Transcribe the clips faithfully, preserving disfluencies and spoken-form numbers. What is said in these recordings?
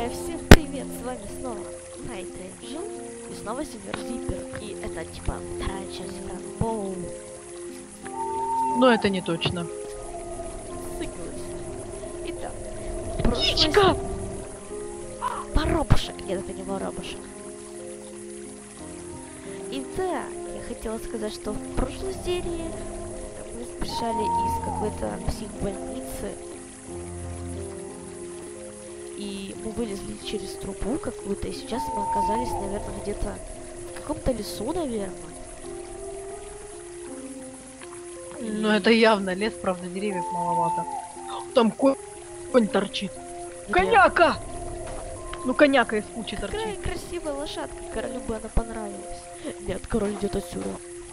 Э, всем привет, с вами снова Night Angel и снова Silver Zipper. И это типа вторая часть Ранбоу. Но это не точно. Сыгралась. Итак, Птичка! Воробушек. Нет, это не воробушек. Итак, я хотела сказать, что в прошлой серии мы сбежали из какой-то психбольницы. И мы вылезли через трубу какую-то, и сейчас мы оказались, наверное, где-то в каком-то лесу, наверное. Ну это явно лес, правда, деревьев маловато. Там конь, конь торчит. Где? Коняка! Ну коняка из кучи Какая торчит. красивая лошадка, королю бы она понравилась. Нет, король идет отсюда.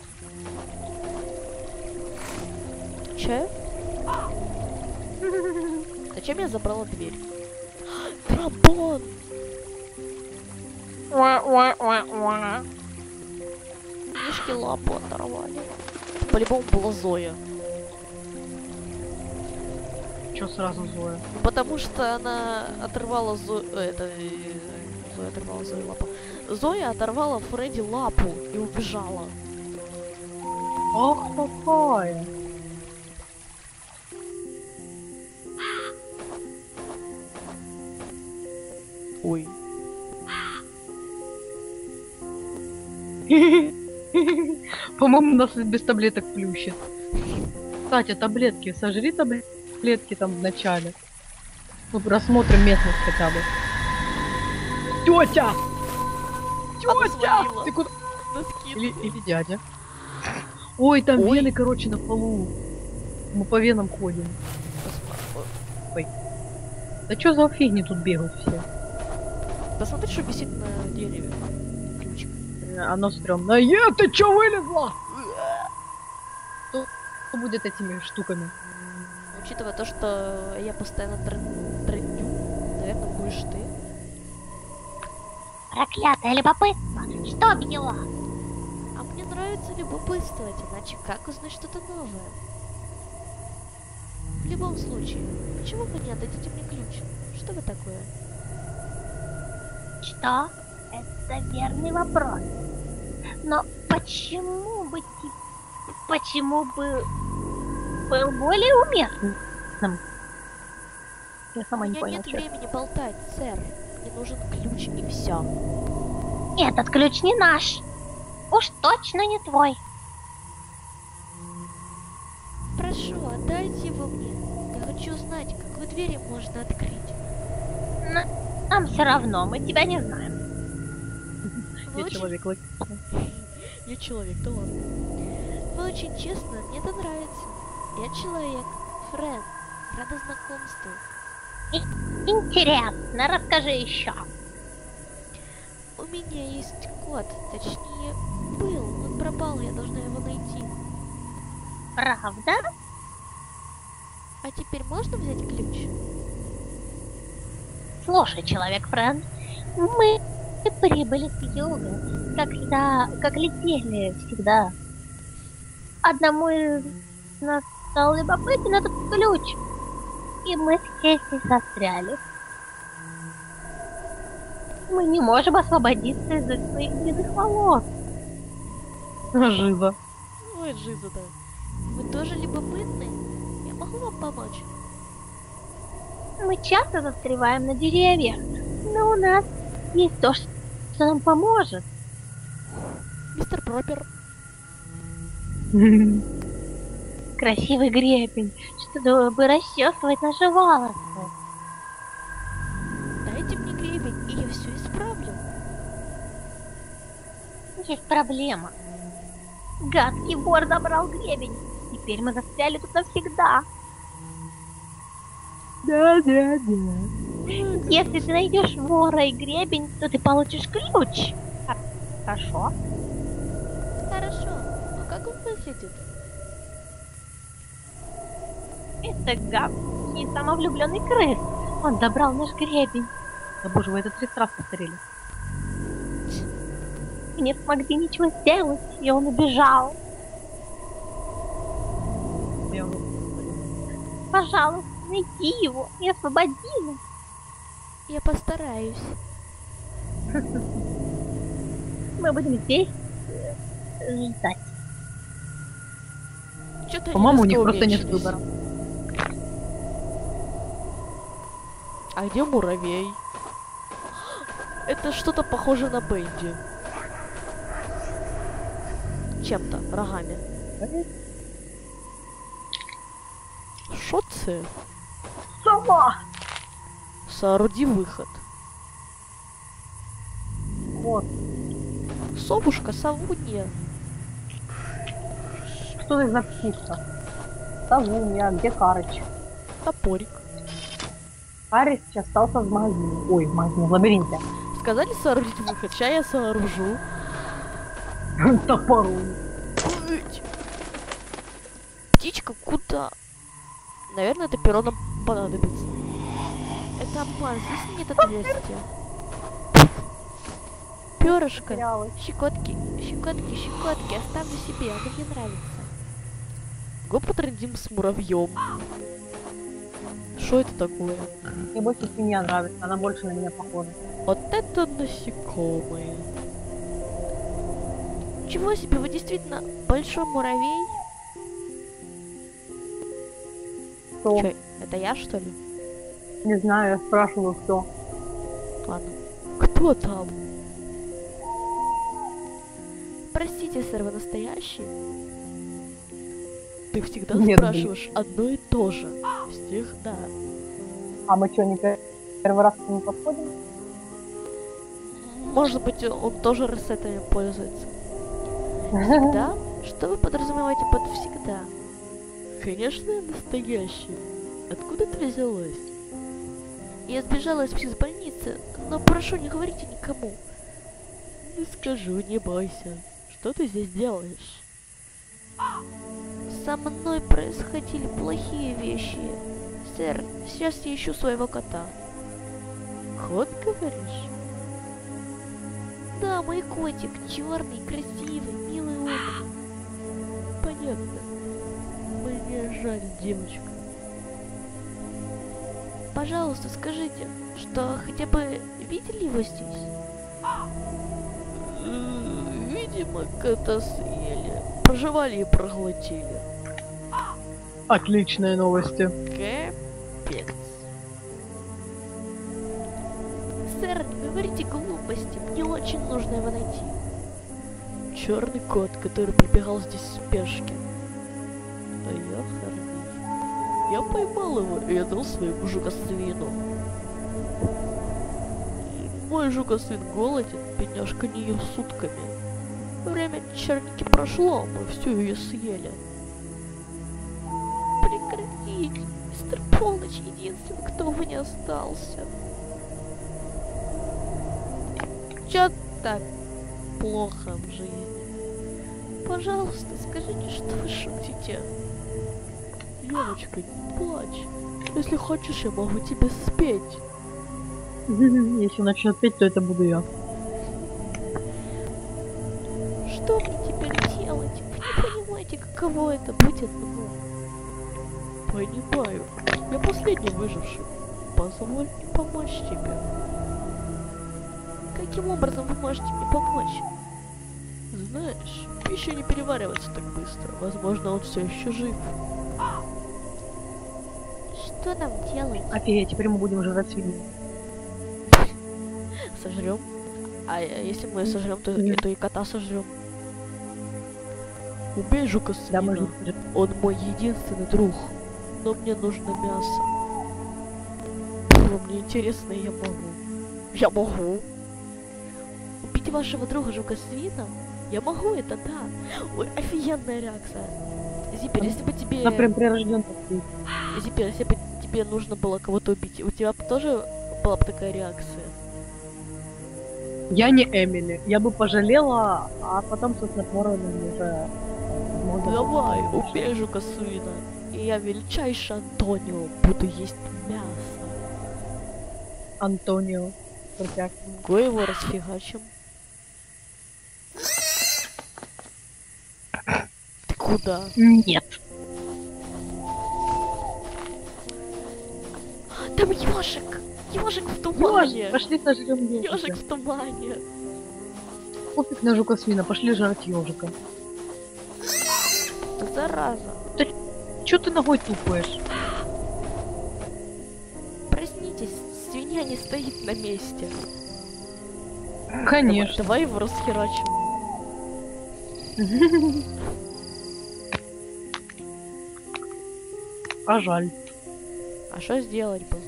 Че? Зачем я забрала дверь? Тромбон! Мишки лапу оторвали. По-любому была Зоя. Чё сразу Зоя? Потому что она оторвала Зою... Это... э, Зоя оторвала Зою лапу. Зоя оторвала Фредди лапу и убежала. Ох, какая! Ой. По-моему, нас без таблеток плющит. Кстати, таблетки, сожри таблетки там в начале. Мы просмотрим местность хотя бы. Тётя! Тётя! свалила. Ты куда? Носки. Или, или дядя. Ой, там Ой. вены, короче, на полу. Мы по венам ходим. Ой. Да чё за фигни тут бегают все? Посмотри, что висит на дереве. Ключик. Оно стрёмное. Е, ты чё вылезла? Что будет этими штуками? Учитывая то, что я постоянно трен- трендю, наверное, будешь ты. Проклятое любопытство! Что объела? А мне нравится любопытствовать, иначе как узнать что-то новое? В любом случае, почему вы не отдадите мне ключ? Что вы такое? Что? Это верный вопрос. Но почему бы ти... Почему бы был более уместным? Я У сама не меня поняла, нет чё. времени болтать, сэр. Мне нужен ключ и все. Этот ключ не наш. Уж точно не твой. Прошу, отдайте его мне. Я хочу знать, какую дверь можно открыть. Но нам все равно, мы тебя не знаем. Вы Я очень... человек логичный. Я человек, да ладно. Вы очень честно, мне это нравится. Я человек. Фред. Рада знакомству. Интересно, расскажи еще. У меня есть кот. Точнее, был. Он пропал, я должна его найти. Правда? А теперь можно взять ключ? Слушай, человек Фрэн, мы прибыли с юга, когда, как летели всегда. Одному из нас стал любопытен этот ключ, и мы все здесь застряли. Мы не можем освободиться из-за своих длинных волос. Жиза. Ой, Жиза, да. Вы тоже любопытны? Я могу вам помочь? Мы часто застреваем на деревьях, но у нас есть то, что нам поможет. Мистер Пропер. Красивый гребень, чтобы расчесывать наши волосы. Дайте мне гребень, и я все исправлю. Есть проблема. Гадкий вор забрал гребень. Теперь мы застряли тут навсегда. Да, да, да. Если ты найдешь вора и гребень, то ты получишь ключ. Хорошо? Хорошо. А как он выглядит? Это гадкий самовлюбленный крыс. Он забрал наш гребень. Да боже, вы это тридцать раз повторили. Мы не смогли ничего сделать, и он убежал. Я уже... Пожалуйста, найди его и освободи нас. Я постараюсь. Мы будем здесь э, ждать. Чё-то они По-моему, у резко них просто нет уменьшились. выбора. А где муравей? Это что-то похоже на Бенди. Чем-то, рогами. Шо це? Сова! Сооруди выход. Вот. Совушка, совунья. Что ты за птица? Совунья, где Карыч? Топорик. Карыч остался в магазине. Ой, в магазине, в лабиринте. Сказали соорудить выход, сейчас я сооружу. Топором. Уть. Птичка куда? Наверное, это перо нам понадобится. Это обман, здесь нет отверстия. Перышко. Потерялась. Щекотки, щекотки, щекотки, оставлю себе, оно мне нравится. Го потрендим с муравьем. Что это такое? Мне больше свинья нравится, она больше на меня похожа. Вот это насекомые. Чего себе, вы действительно большой муравей? Кто? Чё, это я, что ли? Не знаю, я спрашиваю, кто. Ладно. Кто там? Простите, сэр, вы настоящий? Ты всегда Нет, спрашиваешь одно и то же. Всегда. А мы что, не пер- первый раз к нему подходим? Может быть, он тоже ресетами пользуется. Да? Что вы подразумеваете под всегда? Конечно, я настоящий. Откуда ты взялась? Я сбежала из психбольницы, но прошу, не говорите никому. Не скажу, не бойся. Что ты здесь делаешь? Со мной происходили плохие вещи. Сэр, сейчас я ищу своего кота. Кот, говоришь? Да, мой котик, черный, красивый, милый он. Понятно. Мне жаль, девочка. Пожалуйста, скажите, что хотя бы видели его здесь? Э, Видимо, кота съели. Проживали и проглотили. Отличные новости. Капец. Сэр, не говорите глупости. Мне очень нужно его найти. Черный кот, который прибегал здесь в спешке. А я Харви. Я поймал его и отдал своему жукосвину. Мой жукосвин голоден, бедняжка не ел сутками. Время черники прошло, мы всю ее съели. Прекратите, мистер Полночь единственный, кто у меня остался. Чё так плохо в жизни? Пожалуйста, скажите, что вы шутите. Девочка, не плачь. Если хочешь, я могу тебе спеть. Если начнет петь, то это буду я. Что мне теперь делать? Вы не понимаете, каково это быть одному? Понимаю. Я последний выживший. Позволь мне помочь тебе. Каким образом вы можете мне помочь? Знаешь, пища не переваривается так быстро. Возможно, он все еще жив. Что нам делать? Офигеть, теперь мы будем жрать свинью. Сожрем? А если мы сожрем, то, Нет. то и кота сожрем. Убей жука Да, мы свина. же... Он мой единственный друг. Но мне нужно мясо. Фу, мне интересно, я могу. Я могу. Убить вашего друга жука свина? Я могу, это да. Ой, офигенная реакция. Зиппер, если бы тебе... Она прям прирождённая. Зиппер, если бы тебе нужно было кого-то убить, у тебя бы тоже была бы такая реакция? Я не Эмили. Я бы пожалела, а потом со снотворным уже... можно Давай, было. убей жука свина. И я, величайший Антонио, буду есть мясо. Антонио. Крутяк. Го его расфигачим. Ты куда? Нет. Там ёжик! Ёжик в Ёж, тумане! пошли сожрем ежика. Ёжик в тумане! Пофиг на жука свина, пошли жрать ежика. Да зараза! Чё ты ногой тупаешь? Проснитесь, свинья не стоит на месте. Конечно. Давай его расхерачим. А жаль. А что сделать бы?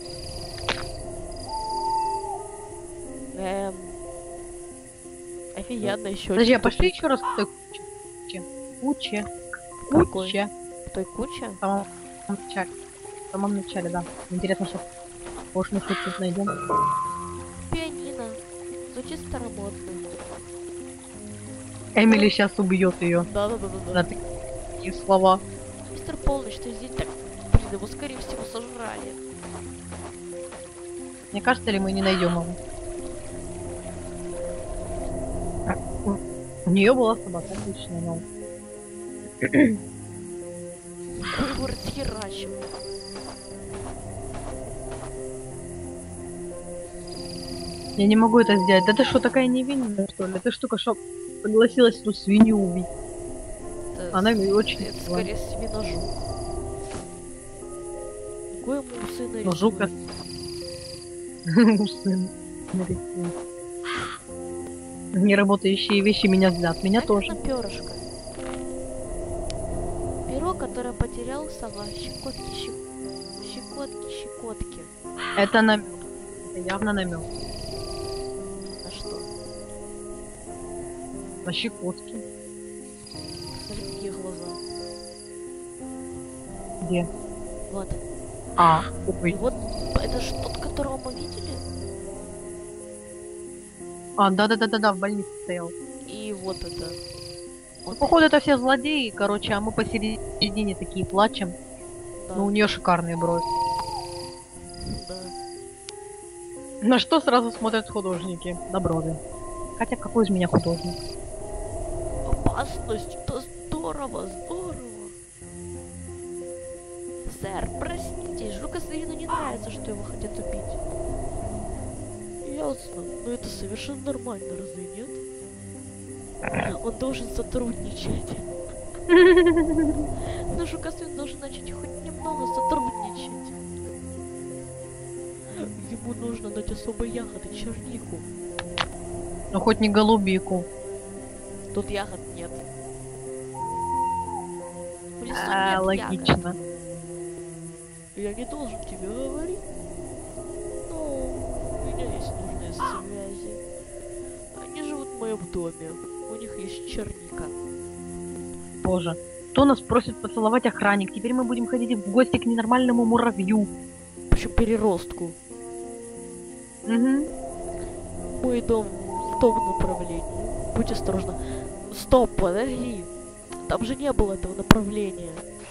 Эм... Офигенно еще. Подожди, а пошли еще раз к той куче. Куче. Какой? Куче. В той куче? В самом начале. В самом начале, да. Интересно, что может мы хоть тут найдем. Пианино. Звучит старомодно. Эмили сейчас убьет ее Да-да-да-да. на такие слова. Мистер Полночь, ты здесь так... Блин, его скорее всего сожрали. Мне кажется, ли мы не найдем его? У нее была собака, отлично, но... Какой его расхерачим? Я не могу это сделать. Да ты что, такая невинная, что ли? Ты штука, что согласилась эту свинью убить. Это, Она мне очень... это скорее свиножук. Какой ему усы нарисуют? Но жука... Усы нарисует. Неработающие вещи меня злят. Меня тоже. Перышко. Перо, которое потерял сова. Щекотки, щек... щекотки, щекотки. Это намек. Это явно намек. На что? На щекотки. Смотри, какие глаза. Где? Вот. А, И ой. вот это ж тот, которого мы видели. А, да-да-да-да-да, в больнице стоял. И вот это. Ну, Вот походу, это все злодеи, короче, а мы посередине такие плачем. да, Но у нее шикарные брови. да. На что сразу смотрят художники? На брови. Хотя какой из меня художник? Опасность, это здорово, здорово. Сэр, проснитесь, жука Свину не нравится, что его хотят убить. Ясно, но это совершенно нормально, разве нет? Он должен сотрудничать. Но жука Свин должен начать хоть немного сотрудничать. Ему нужно дать особые ягоды, чернику. Ну хоть не голубику. Тут ягод нет. В лесу А, нет логично. ягод. Я не должен тебе говорить. Но у меня есть нужные связи. Они живут в моем доме. У них есть черника. Боже. Кто нас просит поцеловать охранник? Теперь мы будем ходить в гости к ненормальному муравью. Причем переростку. Угу. Мой дом в том направлении. Будь осторожна. Стоп, подожди. Там же не было этого направления.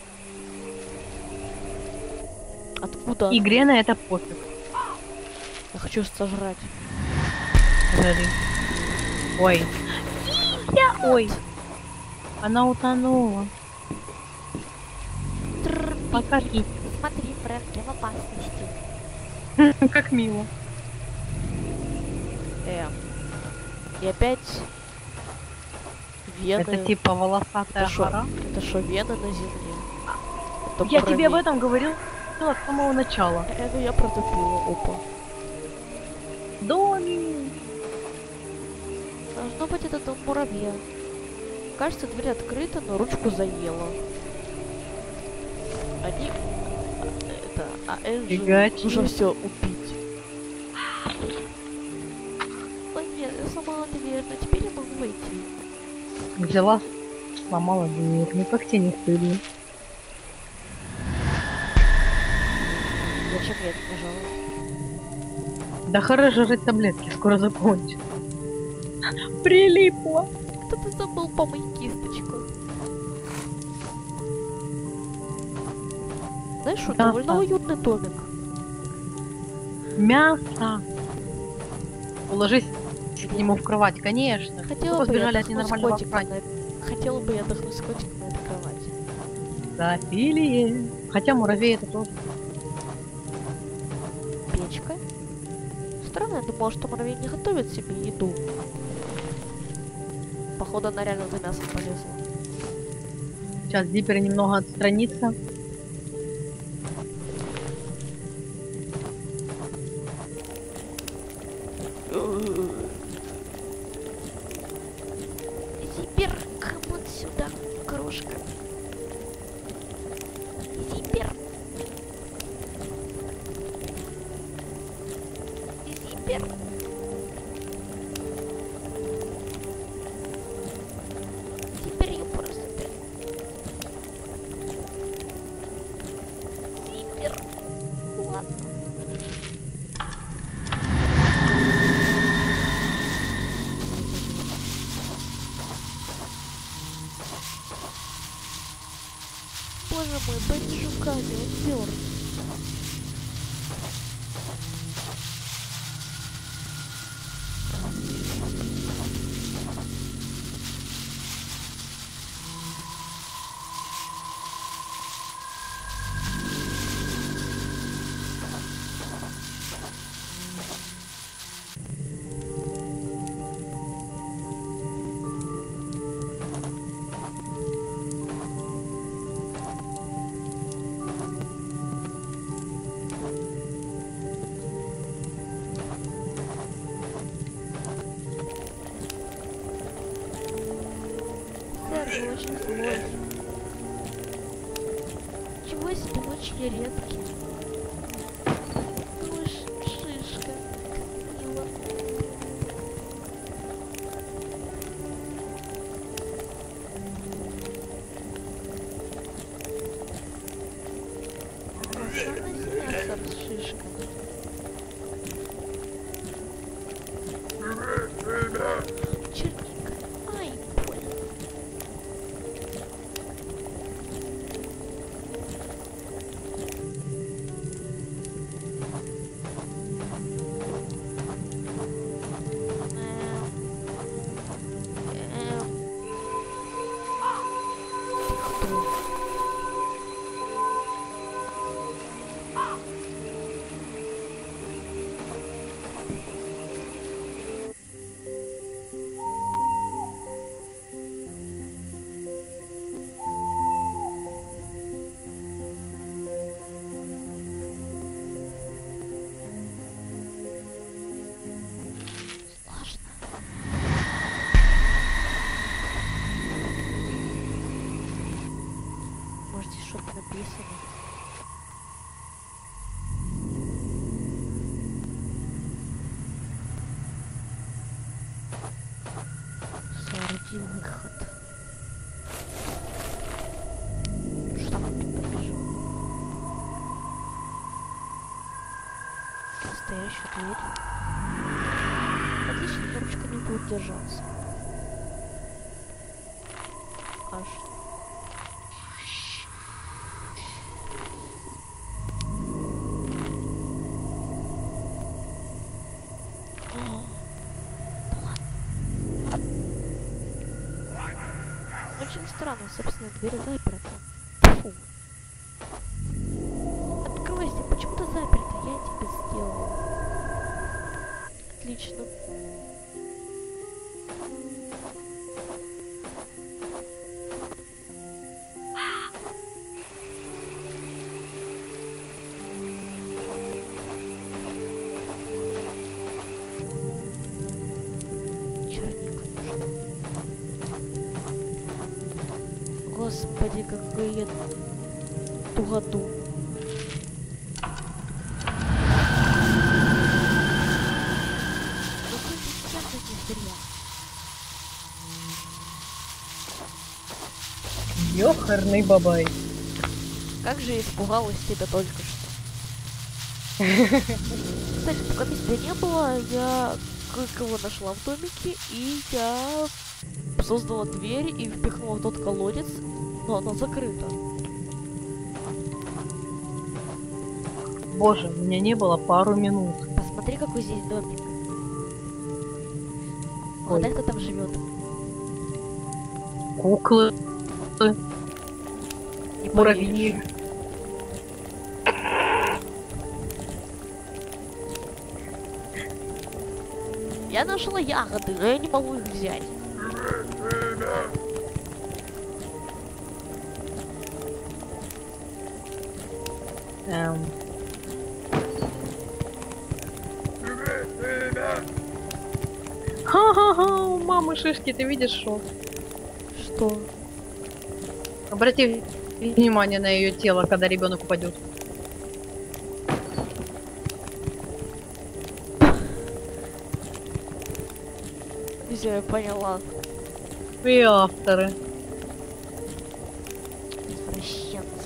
Откуда? Игре на это пофиг. Я хочу сожрать. Подожди. Ой. Ой. Она утонула. Покажи. Смотри, Фрэнк, я в опасности. Как мило. Эм. И опять вены. Это типа волосатая Это шо? гора. Это что, вены на земле? Это Я тебе об муравей. этом говорил с самого начала. Э, ну я протупила, опа. Доми. Должно быть это дом муравья. Кажется, дверь открыта, но ручку заела. Они... Это... А Энджи Фигачи. нужно все убить. Ой, нет, я сломала дверь, но теперь я могу войти. Взяла, сломала дверь. Ну как тебе не стыдно? Зачем я это нажала? Да хорошо жрать таблетки, скоро закончится. Прилипло. Кто-то забыл помыть кисточку. Знаешь, что Да, довольно да. уютный домик. Мясо. Уложись к нему в кровать, конечно. Хотела Тупо бы я сбежали от отдохнуть с ненормального котиком охранника. на... Хотела бы я отдохнуть с котиком на этой кровати. Зоофилия. Хотя муравей это тоже. Печка. странно, я думала, что муравей не готовит себе еду. Походу, она реально за мясом полезла. Сейчас Диппер немного отстранится. Зиппер, камон сюда, крошка. Зиппер. Зиппер. Зиппер, я просто... Зиппер. Ладно. Боже мой, под жуками упер. Сэр, вы очень злой. Чего себе, вы очень редкий. Вы ж шишка. Как мило. Красавная семья, сэр, с шишками. Черника. Ай, больно. Может, здесь что-то написано? Сооруди выход. Что там тут напишу? Настоящую дверь. Отлично, ручка не будет держаться. Аж. Очень странно, собственно, дверь заперта. Фу. Откройся, почему ты заперта? Я тебе сделала. Отлично. Господи, какой я тугоду. Какой ты часто не зря. Ёхарный бабай. Как же я испугалась тебя только что. Кстати, пока тебя не было, я кое-кого нашла в домике, и я создала дверь и впихнула в тот колодец, но она закрыта. Боже, меня не было пару минут. Посмотри, какой здесь домик. Ой. Угадай, кто там живет. Куклы, Не муравьи. поверишь. Я нашла ягоды, но я не могу их взять. Эм. Ха-ха-ха, у мамы шишки, ты видишь, что? Что? Обрати внимание на ее тело, когда ребенок упадет. Все, я поняла. И авторы. Извращенцы.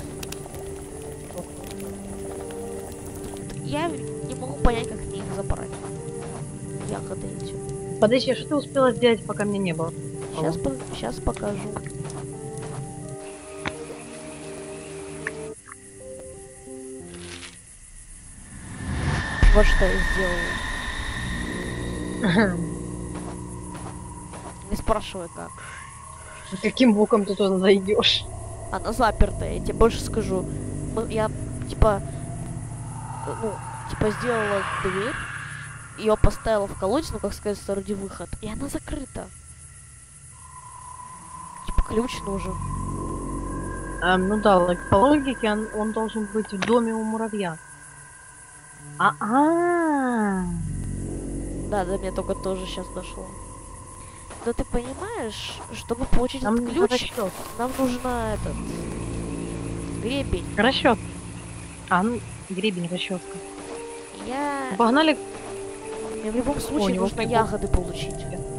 Я не могу понять, как мне их забрать. Ягоды эти. Подожди, а что ты успела сделать, пока меня не было? Сейчас, по сейчас покажу. Вот что я сделала. Не спрашивай как. Каким боком ты туда зайдешь? Она запертая, я тебе больше скажу. Мы- Я, типа, ну, типа, сделала дверь, ее поставила в колодец, ну, как сказать, вроде выход, и она закрыта. Типа, ключ нужен. Эм, ну да, лог- по логике он, он должен быть в доме у муравья. А-а. Да, до меня только тоже сейчас дошло. Но ты понимаешь, чтобы получить Нам этот нужен ключ, расчет. нам нужно этот гребень. Расчет. А, ну, гребень, расчетка. Я... Погнали. Мне в любом у случае него нужно прикол. ягоды получить.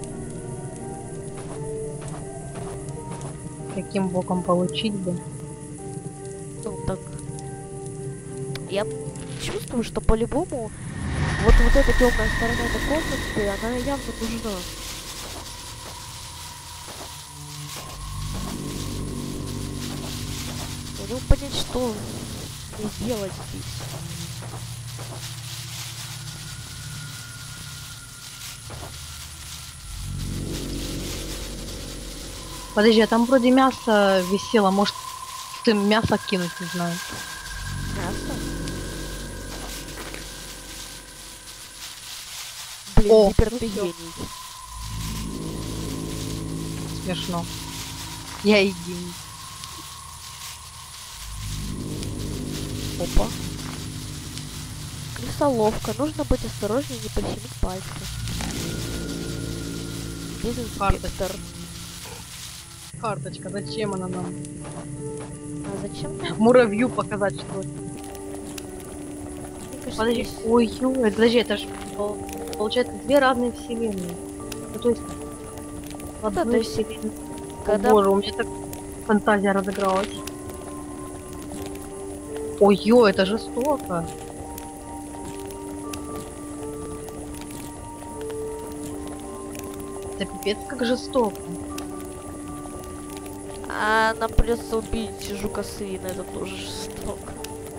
Каким боком получить бы? Ну, так. Я чувствую, что по-любому вот, вот эта темная сторона этой комнаты, она явно нужна. Я не могу понять, что мне делать здесь. Подожди, а там вроде мясо висело. Может, ты мясо кинуть, не знаю. Мясо? Блин, О, Зиппер, ну ты всё. гений. Смешно. Я и гений. Опа. Крысоловка. Нужно быть осторожнее, не прищемить пальцы. Дезинспектор. Карточка, зачем она нам? А зачем? Мне Муравью показать, что ли? кажется, Подожди, здесь- ой, ой, подожди, это ж пол- получается две разные вселенные. Ну, то есть в Да, одной то есть, вселенной. когда- О, боже, у меня так фантазия разыгралась. Ой, ё, это жестоко. Это пипец как жестоко. А нам придется убить жука свина, это тоже жестоко.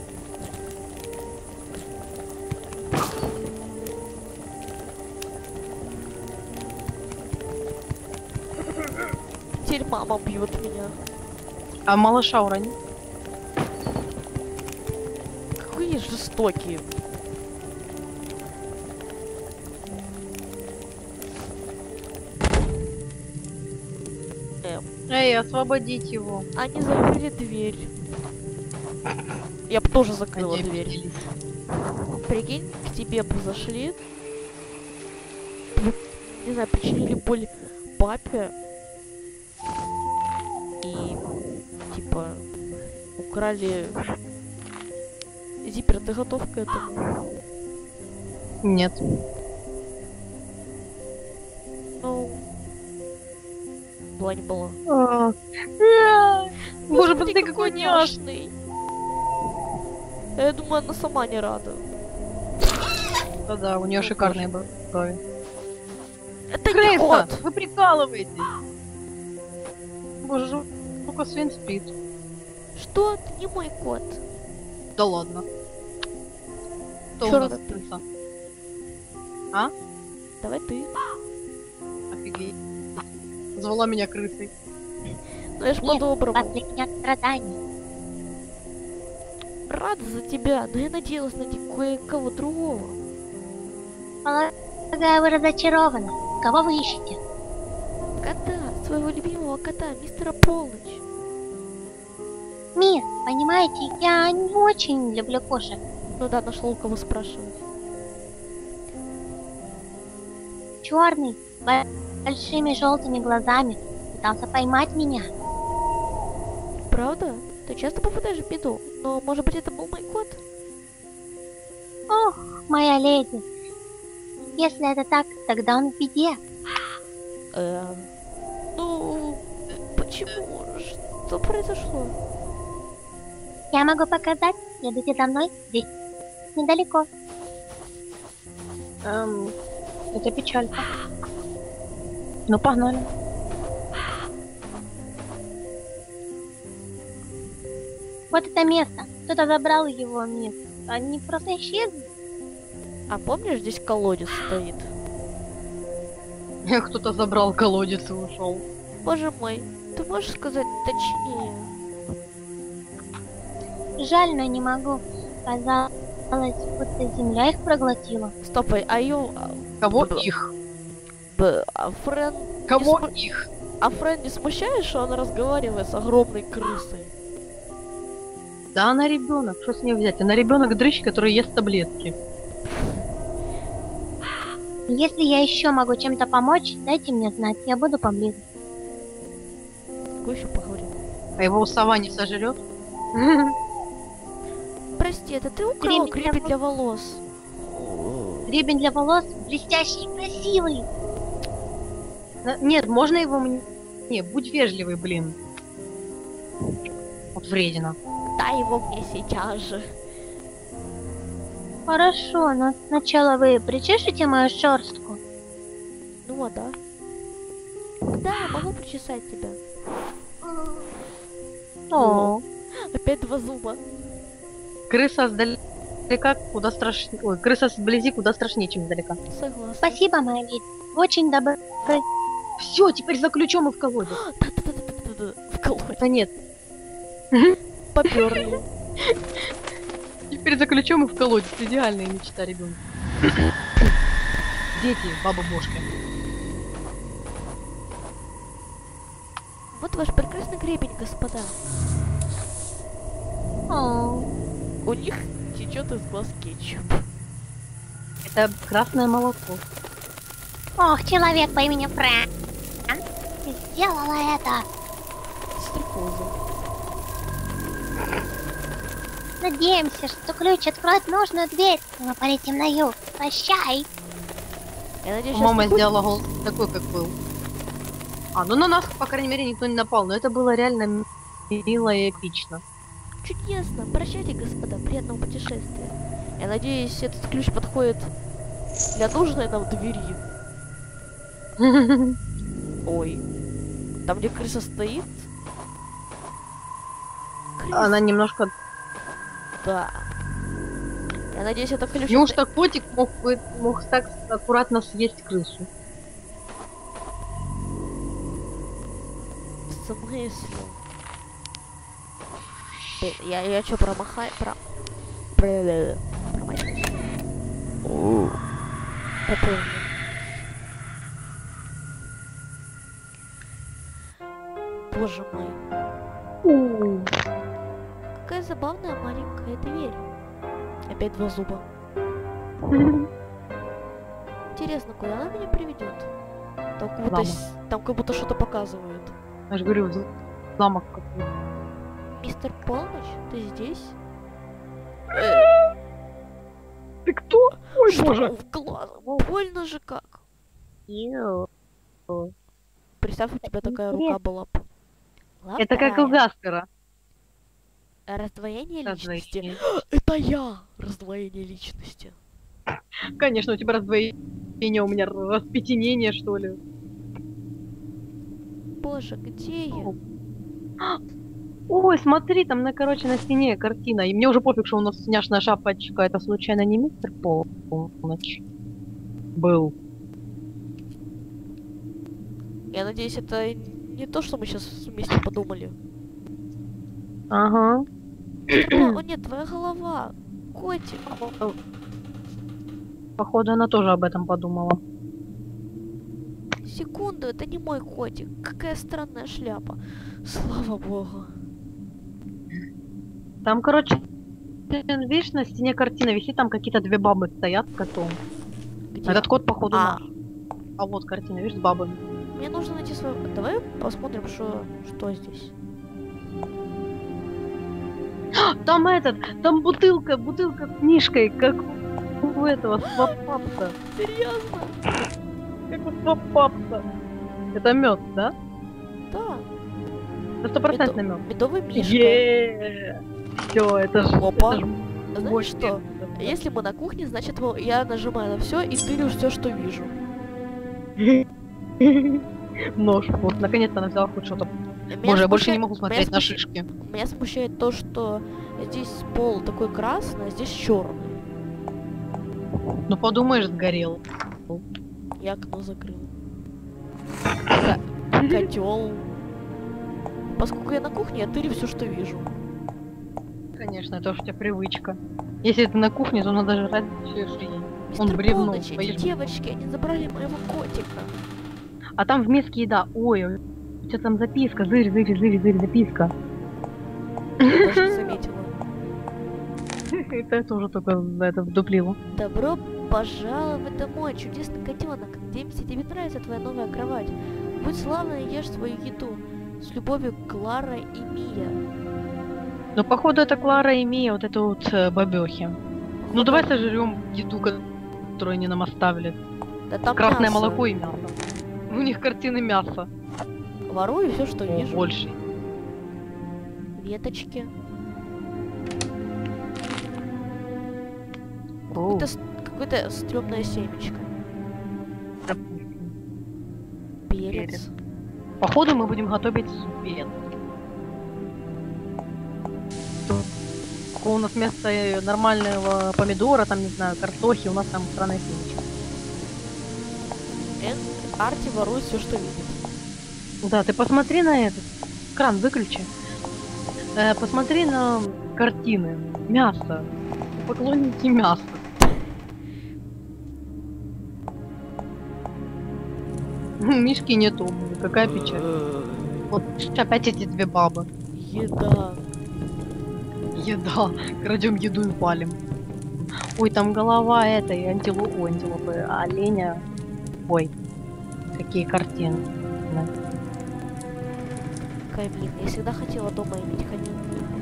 Теперь мама бьет меня. А малыша урони. Какие жестокие. Эм, Эй, освободить его. они закрыли дверь. Я бы тоже закрыла Они дверь. обиделись. Прикинь, к тебе бы зашли, вы, не знаю, причинили боль папе и, типа, украли... Зиппер, ты готов к этому? Нет. Ну... Была не была. А, а, Боже, Господи, посмотри, какой няш. няшный. Я думаю, она сама не рада. Да-да, у нее О, шикарные брови. Это не Крыса, кот! вы прикалываетесь. Боже, жука свин спит. Что? Это не мой кот. Да ладно. Кто у Чёрт нас ты. крыса? А? Давай ты. Офигеть. Звала меня крысой. Ну я ж Нет, по-доброму. после меня страданий. Рада за тебя, но я надеялась найти кое-кого другого. Пола- Полагаю, вы разочарованы. Кого вы ищете? Кота, своего любимого кота, мистера Полночь. Мисс, понимаете, я не очень люблю кошек. Ну да, нашел у кого спрашивать. Черный, с большими желтыми глазами, пытался поймать меня. Правда? Ты часто попадаешь в беду, но может быть это был мой кот? Ох, моя леди. Если это так, тогда он в беде. Эм, ну, почему? Что произошло? Я могу показать. Следуйте за мной. Здесь недалеко. Эм, это печалька. Ну, погнали. Вот это место. Кто-то забрал его место. Они просто исчезли. А помнишь, здесь колодец стоит? Кто-то забрал колодец и ушел. Боже мой, ты можешь сказать точнее? Жаль, но не могу. Казалось, будто земля их проглотила. Стоп, а ю... Кого Б- их? Б, а Френ... Кого не см- их? А Френ не смущает, что он разговаривает с огромной крысой? Да, она ребенок. Что с ней взять? Она ребенок дрыщ, который ест таблетки. Если я еще могу чем-то помочь, дайте мне знать. Я буду поблизости. Какой еще поговорим? А его сова не сожрет? Прости, это ты украл Гребень для гребень для волос? Гребень для волос блестящий и красивый. Да, нет, можно его мне... Не, будь вежливый, блин. Вот вредина. Дай его мне сейчас же. Хорошо, но сначала вы причешете мою шерстку. Ну а да. Да, могу причесать тебя. О, Опять два зуба. Крыса сдалека куда страшнее... Ой, крыса сблизи куда страшнее, чем издалека. Согласна. спасибо, моя леди. Очень добры. Все, теперь за ключом и в колодец. Да-да-да-да-да-да. В колодец. Да нет, Поперли. теперь за ключом и в колодец. Идеальная мечта ребенка. Дети, баба-бошка. Вот ваш прекрасный гребень, господа. О, У них течет из глаз кетчуп. Это красное молоко. ох, человек по имени Фрэн. Ты сделала это. Стрекоза. Надеемся, что ключ откроет нужную дверь. Мы полетим на юг. Прощай. Я надеюсь, сейчас Мама не будет- сделала голос такой, как был. А, ну на нас, по крайней мере, никто не напал. Но это было реально мило и эпично. Чудесно. Прощайте, господа. Приятного путешествия. Я надеюсь, этот ключ подходит для нужной нам двери. Ой. Там, где крыса стоит? Крыса. Она немножко... Да. Я надеюсь, это ключ... Неужто котик мог, бы- мог так аккуратно съесть крысу? В смысле? Блин, Я, я чё, промахаю? Про... Про... Промахаю. О. Попомню. Боже мой. Какая забавная маленькая дверь. Опять два зуба. Интересно, куда она меня приведет? Там как будто, Замок. с- там как будто что-то показывают. Я же говорю, в замок какой-то. Мистер Полночь, ты здесь? Ты кто? Ой, Что боже! в глаз? Больно же как. Ю. Представь, у тебя такая рука была б. Это как у Лапая. Гаспера. Раздвоение личности. Раздвоение. Это я! Раздвоение личности. Конечно, у тебя раздвоение, у меня распятенение, что ли. Боже, где я? Ой, смотри, там, на, короче, на стене картина. И мне уже пофиг, что у нас сняшная шапочка. Это случайно не мистер Полночь был? Я надеюсь, это не то, что мы сейчас вместе подумали. Ага. Мистер Пол- О нет, твоя голова. Котик. Походу, она тоже об этом подумала. Секунду, это не мой котик. Какая странная шляпа. Слава богу. Там, короче, видишь, на стене картина висит, там какие-то две бабы стоят с котом. Где? Этот кот, походу, А. наш. А вот картина, видишь, с бабами. Мне нужно найти свою... Давай посмотрим, что, что здесь. Там этот, там бутылка, бутылка с книжкой, как у этого свапапса. Серьезно? Как у свапапса. Это мед, да? Да. Это стопроцентный мед. Медовый мишка. Все, это ж. Опа. это ж Знаешь мой что? мед. Если мы на кухне, значит во- я нажимаю на все и тырю все, что вижу. Нож. Вот, наконец-то она взяла хоть что-то. Меня Боже, я больше смущает- не могу смотреть меня на смущ- шишки. Меня смущает то, что здесь пол такой красный, а здесь черный. Ну подумаешь, сгорел. Я окно закрыл. Котел. Поскольку я на кухне, я тырю все, что вижу. Конечно, это уж у тебя привычка. Если ты на кухне, то надо жрать всю жизнь. Он Мистер бревно, Полночь, эти поешь. девочки, они забрали моего котика. А там в миске еда. Ой, у тебя там записка. Зырь, зырь, зырь, зырь, записка. Я даже не заметила. Это я тоже только за это вдуплила. Добро пожаловать домой, чудесный котенок. Надеемся, тебе нравится твоя новая кровать. Будь славна и ешь свою еду. С любовью, Клара и Мия. Ну, походу, это Клара и Мия, вот это вот э, бабёхи. Ну, давай сожрем еду, которую они нам оставили. Да там Красное мясо. молоко и мясо. У них картины мяса. Ворую все, что О, вижу. больше. Веточки. Оу. Какое-то, с- какое-то стрёмное семечко. Перец. Походу, мы будем готовить супец. Только у нас вместо э, нормального помидора, там, не знаю, картохи, у нас там сраная семечка. Эн, Арти ворует все, что видит. Да, ты посмотри на этот. Кран выключи. Э, посмотри на картины. Мясо. Поклонники мяса. Мишки нету. Какая печаль. Вот опять эти две бабы. Еда. Еда. Крадем еду и палим. Ой, там голова этой антилопы, ой, антилопы, оленя. Ой, какие картины. Да. Камин. Я всегда хотела дома иметь камин.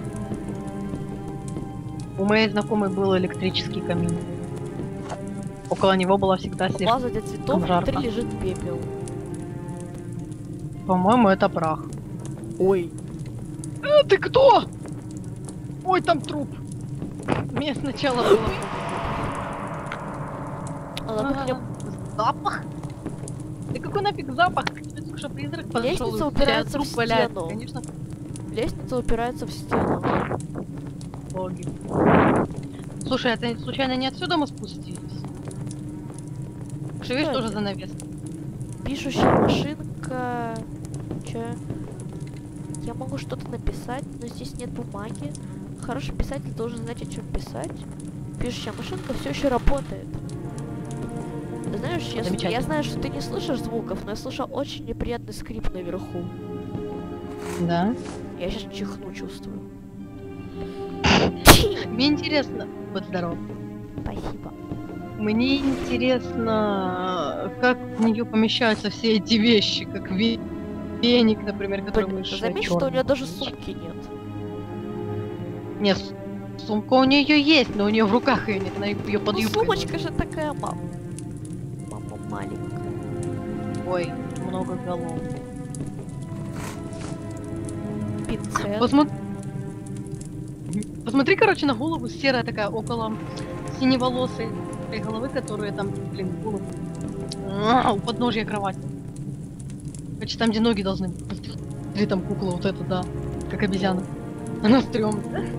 У моей знакомой был электрический камин. Около него была всегда слишком, Ваза для цветов, жарко. внутри лежит пепел. по-моему, это прах. Ой. А, ты кто? Ой, там труп. Мне сначала было... Ладно, Ага. хлеб. Запах? Да какой нафиг запах? Тебе только что призрак подошел, Лестница и у тебя упирается труп в валяется. стену. Конечно, Лестница упирается в стену. боги. Слушай, это случайно не отсюда мы спустились? Что, видишь, Что тоже это? занавес. Пишущая машинка. Чё? Я могу что-то написать, но здесь нет бумаги. Хороший писатель должен знать, о чем писать. Пишущая машинка все еще работает. Ты знаешь, я, с- Замечательно. я знаю, что ты не слышишь звуков, но я слышал очень неприятный скрип наверху. Да. Я сейчас чихну чувствую. Мне интересно... Вот здорово. Спасибо. Мне интересно, как в нее помещаются все эти вещи, как ве- веник, например, который Блин, выше заметь, что у чёрный. нее даже сумки нет. Нет, с- сумка у нее есть, но у нее в руках ее нет, она ее под Ну, юбкой сумочка же такая, мама. Мама маленькая. носит. Ой, много голов. Пинцет. Посмотри... Посмотри, короче, на голову серая такая, около синеволосой головы, которые там, блин, голову. А, у подножья кровати. Короче, там, где ноги должны быть. Или там кукла вот эта, да, как обезьяна. Она стрёмная.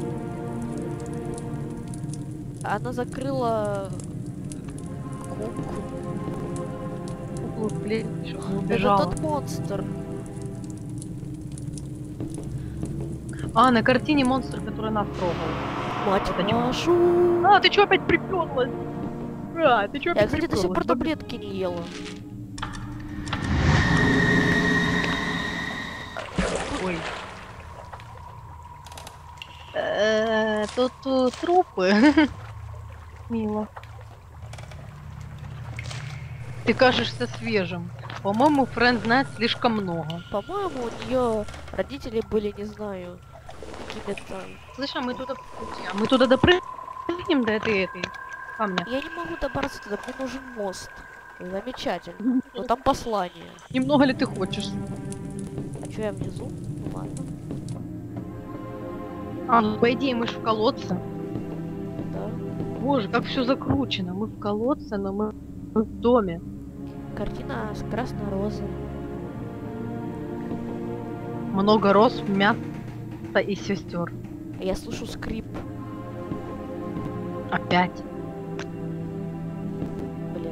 Она закрыла куклу. Куклу в клетку, чтобы не Это убежала. тот монстр. А, на картине монстр, который нас трогал. Мать Это чё? нашу. А, ты чё опять припёрлась? А, ты чё Я, кстати, до сих пор прикалываешься? таблетки не ела. Ой. Э, Тут э, трупы. Мило. Ты кажешься свежим. По-моему, Фрэн знает слишком много. По-моему, у нее родители были, не знаю, какими-то... Слышь, а мы туда... а мы туда допрыгнем до этой этой камня. Я не могу добраться туда, мне нужен мост. Замечательно. Но там послание. Немного ли ты хочешь? А чё я внизу? Ну ладно. А, ну по идее мы ж в колодце. Да. Боже, как все закручено. Мы в колодце, но мы мы в доме. Картина с красной розой. Много роз, мяса и сестер. А я слышу скрип. Опять. Блин.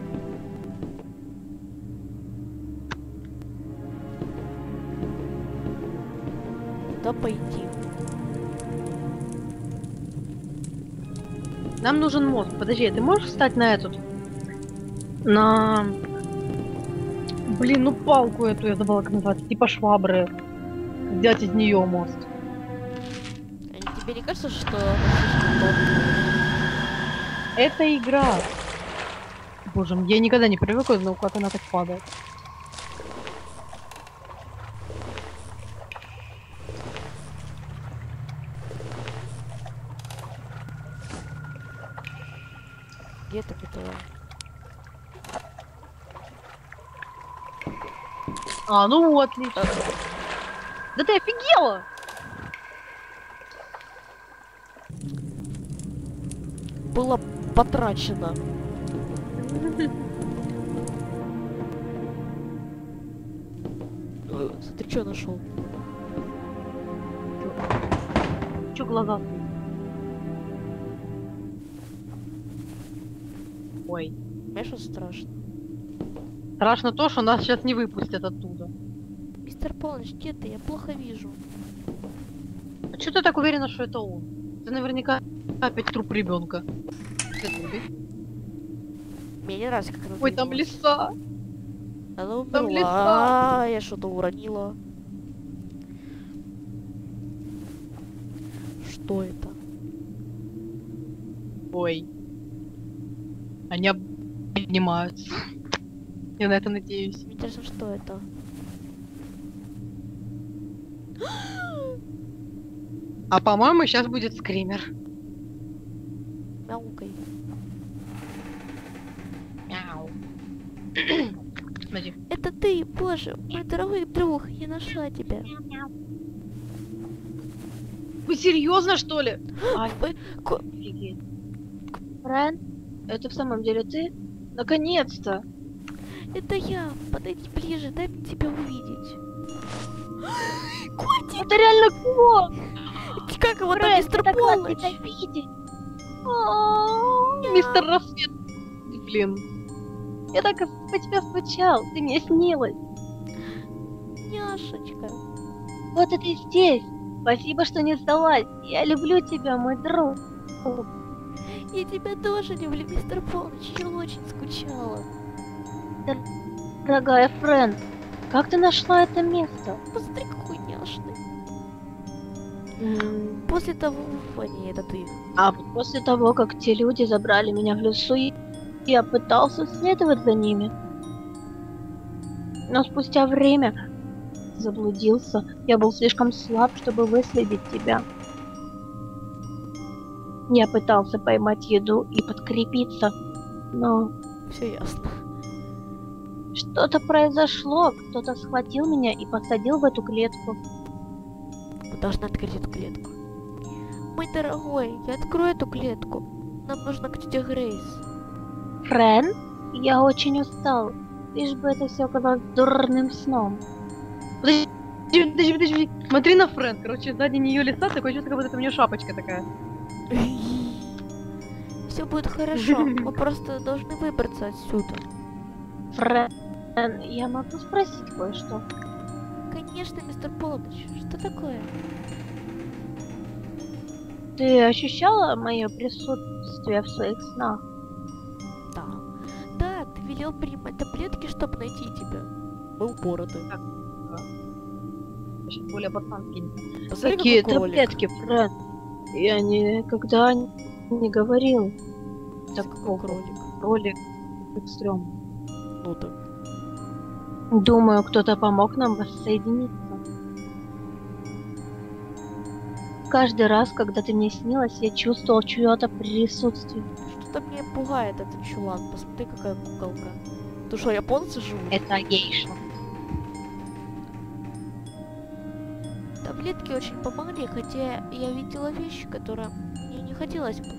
Куда пойти? Нам нужен мост. Подожди, ты можешь встать на этот? На... Блин, ну палку эту я забыла как называется. Типа швабры. Взять из нее мост. А тебе не кажется, что она слишком тонкая? Это игра. Боже, я никогда не привыкла, но как она так падает. Где это готово? А, ну вот, отлично. Да ты офигела! Было потрачено. Э, Смотри, что нашел. Чё глаза? Ой. Понимаешь, что страшно? Страшно то, что нас сейчас не выпустят оттуда. Мистер Полночь, где ты? Я плохо вижу. А чё ты так уверена, что это он? Это наверняка опять труп ребенка. Мне не нравится, как она Ой, там двигалась. леса. Она там умерла. леса. А, я что-то уронила. Что это? Ой. Они об- поднимаются. Я на это надеюсь. Мне интересно, что это? А по-моему, сейчас будет скример. Мяукай. Мяу. Смотри. Это ты, боже, мой дорогой друг, я нашла тебя. Вы серьезно, что ли? Ай, Ой, ко- офигеть. Фрэн, это в самом деле ты? Наконец-то! Это я. Подойди ближе, дай мне тебя увидеть. Котик! Это реально кот! Как его там, Фрэн, мистер так рад Полночь? тебя видеть. Мистер Рассвет. Блин. Я так по тебе скучал, ты мне снилась. Няшечка. Вот и ты здесь. Спасибо, что не сдалась. Я люблю тебя, мой друг. Я тебя тоже люблю, мистер Полночь. Я очень скучала. Дорогая Фрэн, как ты нашла это место? Посмотри, какой няшный. М, После того... А, не, это ты. А вот после того, как те люди забрали меня в лесу, я пытался следовать за ними. Но спустя время заблудился. Я был слишком слаб, чтобы выследить тебя. Я пытался поймать еду и подкрепиться, но Все ясно. что-то произошло. Кто-то схватил меня и посадил в эту клетку. Мы должны открыть эту клетку. Мой дорогой, я открою эту клетку. Нам нужно к тете Грейс. Фрэн, я очень устал. Лишь бы это все оказалось дурным сном. Подожди, подожди, подожди. Смотри на Фрэн. Короче, сзади нее леса, такое чувство, как будто у нее шапочка такая. Все будет хорошо. Мы просто должны выбраться отсюда. Фрэн, я могу спросить кое-что? Конечно, мистер Полночь. Что такое? Ты ощущала мое присутствие в своих снах? Да. велел принимать таблетки, чтобы найти тебя. Мы упороты. Сейчас более пацанки. Посмотри, Какие какой кролик. таблетки, Фред? Я никогда не говорил. Так, какой кролик. Кролик экстрем. Ну так. Думаю, кто-то помог нам воссоединиться. Каждый раз, когда ты мне снилась, я чувствовал чьё-то присутствие. Что-то мне пугает этот чулан. Посмотри, какая куколка. Ты что, японцы живут? Это гейша. Таблетки очень помогли, хотя я видела вещи, которые мне не хотелось бы.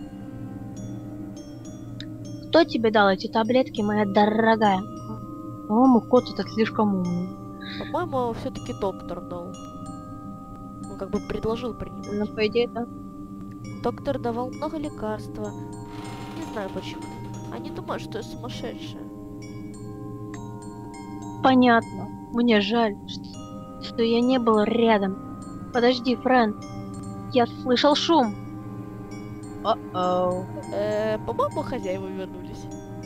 Кто тебе дал эти таблетки, моя дорогая? По-моему, кот этот слишком умный. По-моему, все-таки доктор дал. Он как бы предложил принимать. Ну, по идее, да. Доктор давал много лекарства. Не знаю почему. Они думают, что я сумасшедшая. Понятно. Мне жаль, что, что я не был рядом. Подожди, Фрэн. Я слышал шум. О-оу. Э, по-моему, хозяева вернулись.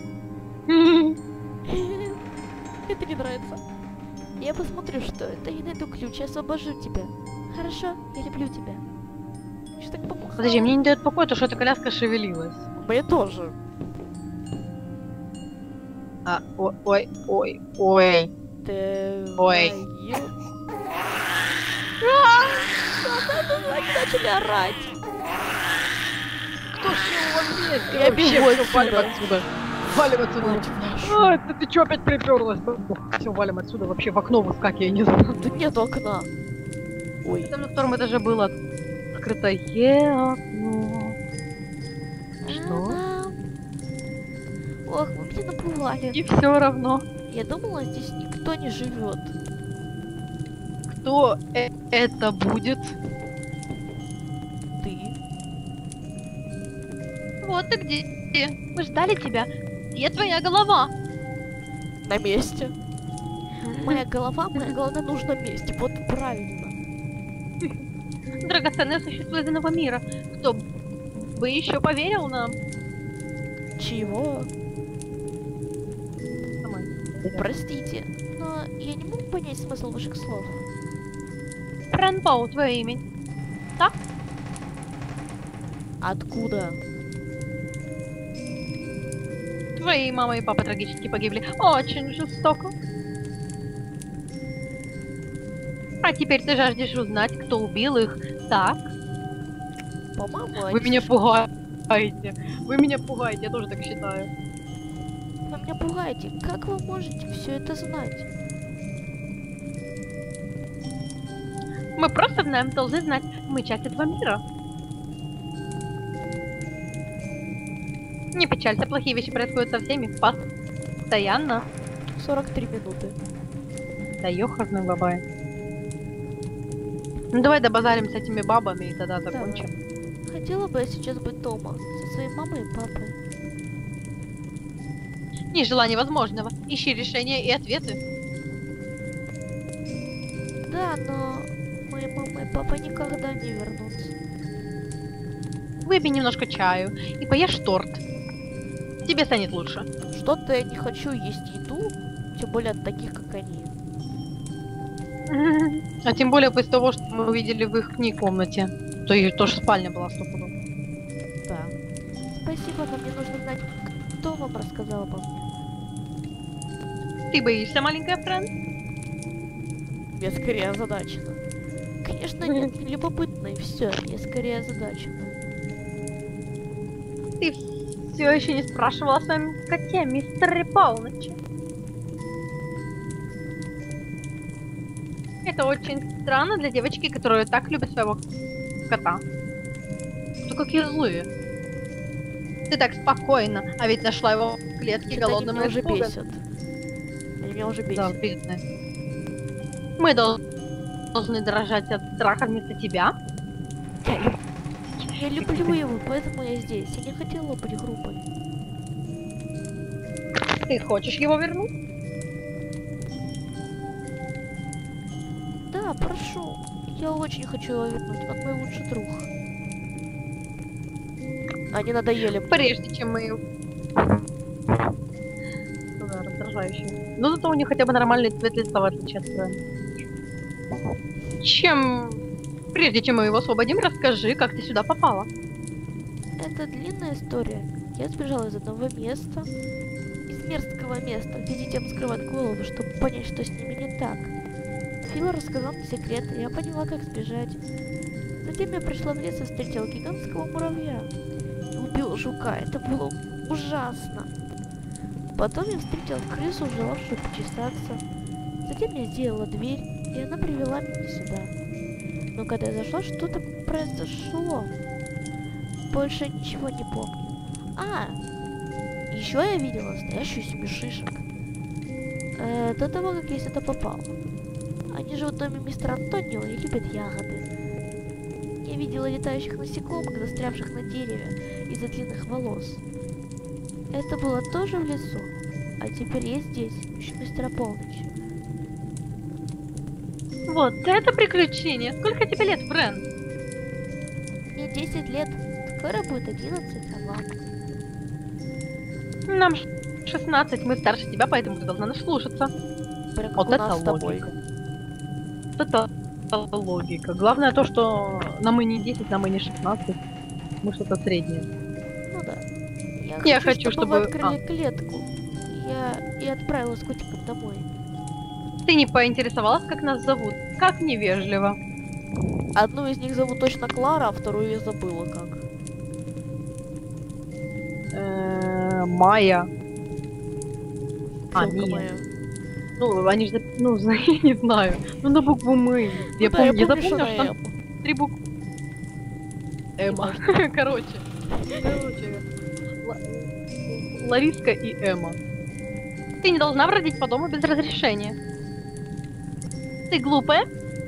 Это не нравится. Я посмотрю, что это, и найду ключ, и освобожу тебя. Хорошо, я люблю тебя. Что так помахала? Подожди, мне не дает покоя то, что эта коляска шевелилась. Мне тоже. А, ой, ой, ой, ой. Ты... Ой. Они начали орать. Кто сел во мне? Я бегу Валим отсюда. отсюда. Валим отсюда. Мать вашу. А, это ты чё опять приперлась? Все, валим отсюда. Вообще в окно выскакивай, я не знаю. Да нет окна. Ой. Там на втором этаже было открытое окно. Что? А-а-а. Ох, вы меня напугали. И все равно. Я думала, здесь никто не живет. Кто э- это будет? Ты? Вот ты где. Мы ждали тебя. Где твоя голова? На месте. Моя голова, моя голова на нужном месте. Вот правильно. Драгоценное существо из иного мира. Кто бы еще поверил нам? Чего? Простите, но я не могу понять смысл ваших слов. Фрэн Пау, твое имя. Так? Откуда? Твои мама и папа трагически погибли. Очень жестоко. А теперь ты жаждешь узнать, кто убил их, так? По-моему, Вы они меня слишком- пугаете. Вы меня пугаете, я тоже так считаю. Вы меня пугаете. Как вы можете все это знать? Мы просто знаем, должны знать. Мы часть этого мира. Не печалься, плохие вещи происходят со всеми. Постоянно. сорок три минуты. Да ёхарный бабай. Ну давай добазарим с этими бабами и тогда закончим. Хотела бы я сейчас быть дома со своей мамой и папой. Не желание возможного. Ищи решения и ответы. Да, но мои мама и папа никогда не вернутся. Выпей немножко чаю и поешь торт. Тебе станет лучше. Что-то я не хочу есть еду, тем более от таких, как они. А тем более после того, что мы увидели в их комнате. То и тоже спальня была стопудово. Да. Спасибо, но мне нужно знать, кто вам рассказал обо мне. Ты боишься, маленькая Фрэн? Я скорее озадачена. Конечно, нет, не любопытно и все. Я скорее озадачена. Ты все еще не спрашивала о своем коте, мистере Пауначе. Это очень странно для девочки, которая так любит своего кота. Что какие злые. Ты так спокойно, а ведь нашла его в клетке Что-то они голодным меня и уже испуганным. бесят. Они меня уже Да, бесят. бедная. Мы дол- должны дрожать от страха вместо тебя. Я люблю его, поэтому я здесь. Я не хотела быть грубой. Ты хочешь его вернуть? Да, прошу. Я очень хочу его вернуть. Он мой лучший друг. Они надоели мне. Прежде чем мы... Удар. вызывающий. Но зато у них хотя бы нормальный цвет лица, в отличие от Френ. Чем... Прежде чем мы его освободим, расскажи, как ты сюда попала. Это длинная история. Я сбежала из одного места, из мерзкого места, где детям скрывать голову, чтобы понять, что с ними не так. Фил рассказал мне секрет, и я поняла, как сбежать. Затем я пришла в лес и встретила гигантского муравья. И убила жука. Это было ужасно. Потом я встретила крысу, желавшую почесаться. Затем я сделала дверь, и она привела меня сюда. Но когда я зашла, что-то произошло. Больше ничего не помню. А, еще я видела настоящую семью шишек. Э, до того, как я сюда попала. Они живут в доме мистера Антонио и любят ягоды. Я видела летающих насекомых, застрявших на дереве из-за длинных волос. Это было тоже в лесу. А теперь я здесь, ищу мистера Полночи. Вот это приключение! Сколько тебе лет, Френ? Мне десять лет. Скоро будет одиннадцать, а вам? Нам шестнадцать, мы старше тебя, поэтому ты должна нас слушаться. Прям как Вот у это нас с тобой. логика. Вот это логика. Главное то, что нам и не десять, нам и не шестнадцать. Мы что-то среднее. Ну да. Я, Я хочу, хочу, чтобы вы чтобы- открыли клетку. Я и отправила с котиком домой. Ты не поинтересовалась, как нас зовут? Как невежливо. Одну из них зовут точно Клара, а вторую я забыла как. Э, Майя. А, Тёлка Мия. моя. Ну, они же, ну, я не знаю. Ну, на букву мы. Я, Ну да, помню, я помню, что запомнила, она что там Эм. три буквы. Эмма. Короче. Короче. Ла- Лариска и Эмма. Ты не должна бродить по дому без разрешения. Ты глупая?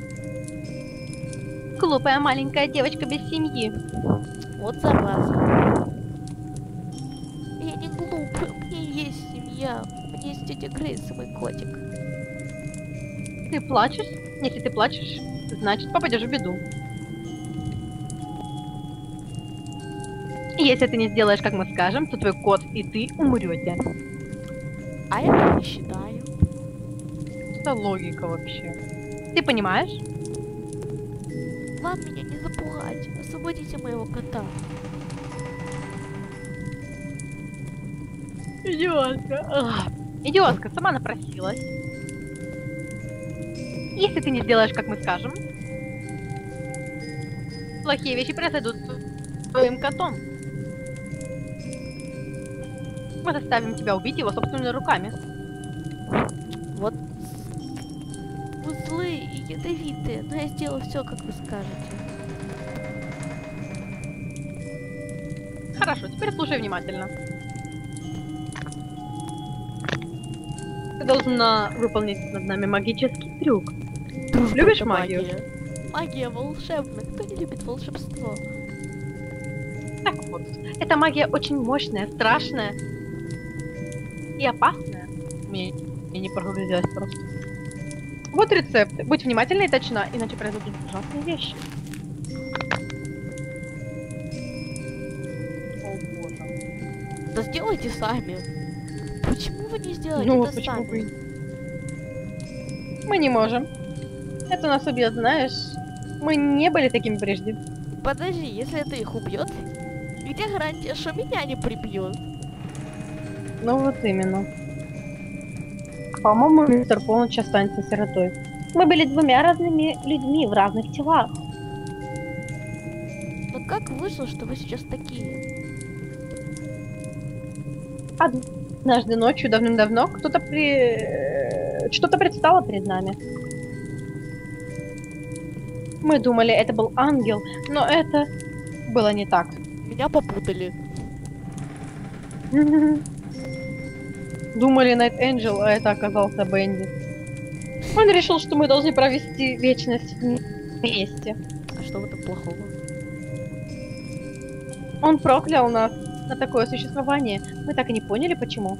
Глупая маленькая девочка без семьи. Вот зараза. Я не глупая, у меня есть семья. У меня есть тетя Грейс и мой котик. Ты плачешь? Если ты плачешь, значит попадешь в беду. И если ты не сделаешь, как мы скажем, то твой кот и ты умрете. А я так не считаю. Это логика вообще. Ты понимаешь? Вам меня не запугать. Освободите моего кота. Идиотка. Ах, идиотка, сама напросилась. Если ты не сделаешь, как мы скажем, плохие вещи произойдут с твоим котом. Мы заставим тебя убить его собственными руками. Вот вы злые и ядовитые, но я сделаю все, как вы скажете. Хорошо, теперь слушай внимательно. Ты должна выполнить над нами магический трюк. Дружба Любишь это магию? Магия. Магия волшебная. Кто не любит волшебство? Так вот, эта магия очень мощная, страшная и опасная. Мне я не прогрузилась просто. Вот рецепт. Будь внимательна и точна, иначе произойдут ужасные вещи. О боже. Да сделайте сами. Почему вы не сделаете Ну, это почему сами? бы и- Мы не можем. Это нас убьет, знаешь. Мы не были такими прежде. Подожди, если это их убьет, где гарантия, что меня не прибьет? Ну вот именно. По-моему, мистер Полночь останется сиротой. Мы были двумя разными людьми в разных телах. Но как вышло, что вы сейчас такие? Однажды ночью, давным-давно, кто-то при... э, что-то предстало перед нами. Мы думали, это был ангел, но это было не так. Меня попутали. Думали Найт Энджел, а это оказался Бенди. Он решил, что мы должны провести вечность вместе. А что в этом плохого? Он проклял нас на такое существование. Мы так и не поняли, почему.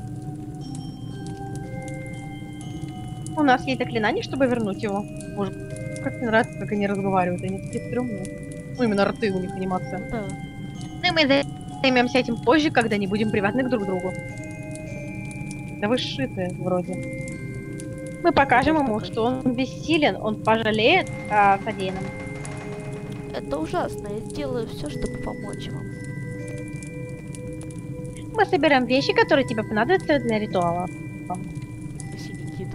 У нас есть заклинание, чтобы вернуть его. Боже, как мне нравится, как они разговаривают. Они такие стрёмные. Ну, именно рты у них анимация. Да. Ну, и мы займемся этим позже, когда не будем привязаны к друг другу. Да вы сшиты вроде. Мы покажем Тоже ему, покажем. что он бессилен, он пожалеет о содеянном. Это ужасно, я сделаю все, чтобы помочь вам. Мы соберем вещи, которые тебе понадобятся для ритуала. Синий кит.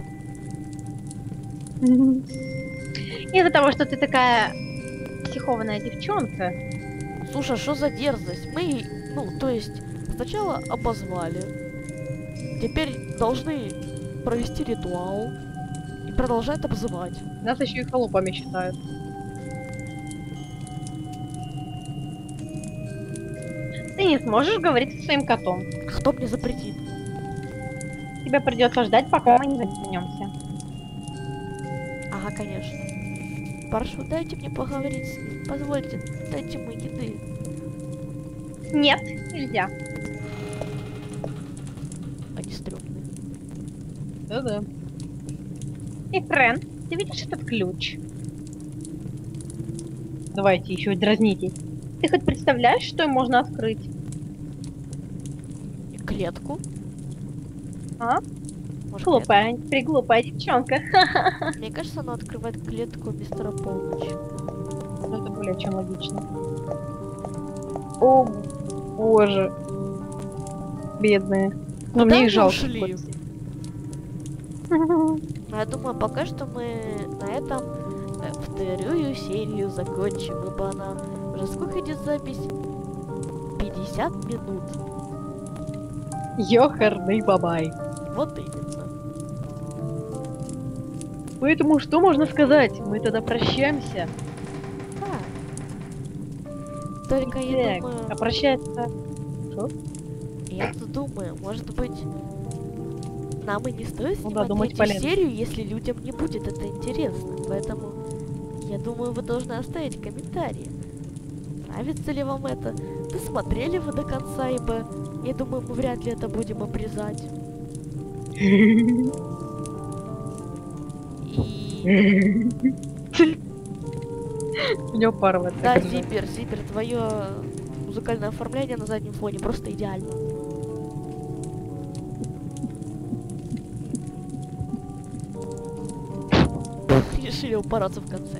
Из-за того, что ты такая психованная девчонка. Слушай, а что за дерзость? Мы, ну, то есть, сначала обозвали. Теперь должны провести ритуал. И продолжать обзывать. Нас еще и холопами считают. Ты не сможешь говорить со своим котом. Кто мне запретит? Тебе придется ждать, пока мы не вернемся. Ага, конечно. Прошу, дайте мне поговорить с ним. Позвольте, дайте мне еды. Нет, нельзя. Они стрёмные. Да-да. И Френ, ты видишь этот ключ? Давайте еще дразнитесь. Ты хоть представляешь, что им можно открыть? И клетку? А? Может, Глупая, приглупая девчонка. клетку? Мне кажется, она открывает клетку мистера Полночи. Ну, это более чем логично. О, боже. Бедные. Но Куда мне они их жалко. ушли? Но я думаю, пока что мы на этом э, вторую серию закончим, ибо она уже сколько идет запись? пятьдесят минут. Ёхарный бабай. Вот именно. Поэтому что можно сказать? Мы тогда прощаемся. Да. Только я Так, думаю, а прощается... я тут думаю, может быть, нам и не стоит Ну снимать да, думать третью полезно. серию, если людям не будет это интересно. Поэтому я думаю, вы должны оставить комментарии. Нравится ли вам это? Досмотрели вы до конца, ибо я думаю, мы вряд ли это будем обрезать. И У него паровая. да, Зиппер, Зиппер, твое музыкальное оформление на заднем фоне просто идеально. Решили упороться в конце.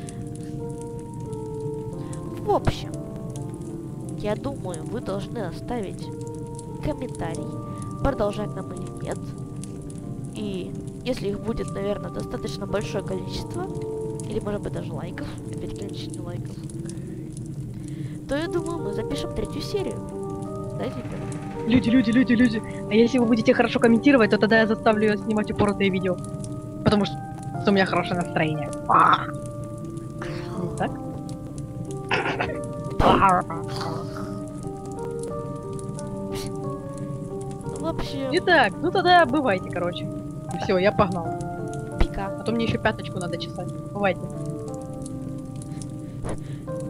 В общем, я думаю, вы должны оставить комментарий, продолжать нам или нет. И если их будет, наверное, достаточно большое количество, или может быть даже лайков, опять количество лайков, то я думаю, мы запишем третью серию. Да, Зиппер? Люди, люди, люди, люди. А если вы будете хорошо комментировать, то тогда я заставлю снимать упоротые видео. Потому что у меня хорошее настроение. А. Не так? В общем, Итак, ну тогда бывайте, короче. Все, я погнал. пика. А то мне еще пяточку надо чесать. Бывайте.